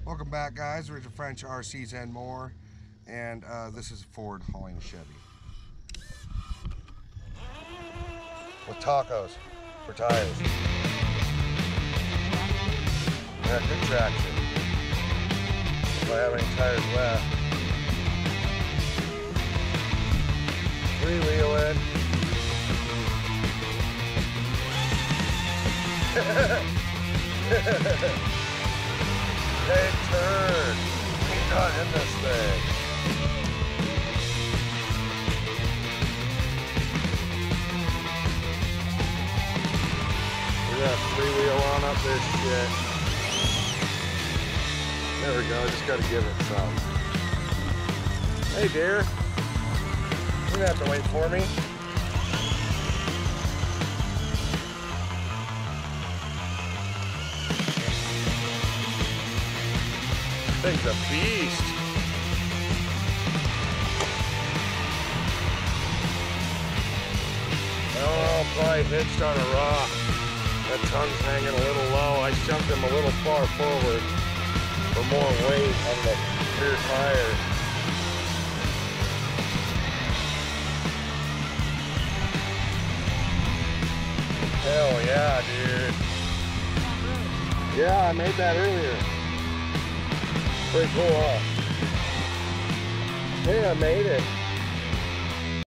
Welcome back, guys. Richard French, RCs and more, and this is Ford hauling a Chevy with tacos for tires. Got good traction. If I have any tires left, freewheeling. Big turn. He's not in this thing. We got freewheel on up this shit. There we go. Just gotta give it some. Hey, dear. You don't have to wait for me. Thing's a beast. Oh, probably hitched on a rock. That tongue's hanging a little low. I shoved him a little far forward for more weight on the rear tire. Hell yeah, dude. Yeah, I made that earlier. Pretty cool, huh? Hey, I made it.